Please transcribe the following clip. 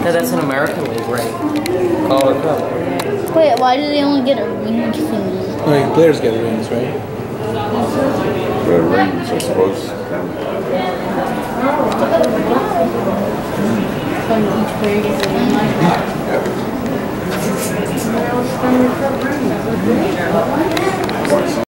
No, that's an American League ring. Calder Cup. Wait, why do they only get a ring thingy? Like players get rings, right? The rings, I suppose. So each player gets a ring like that. Yeah.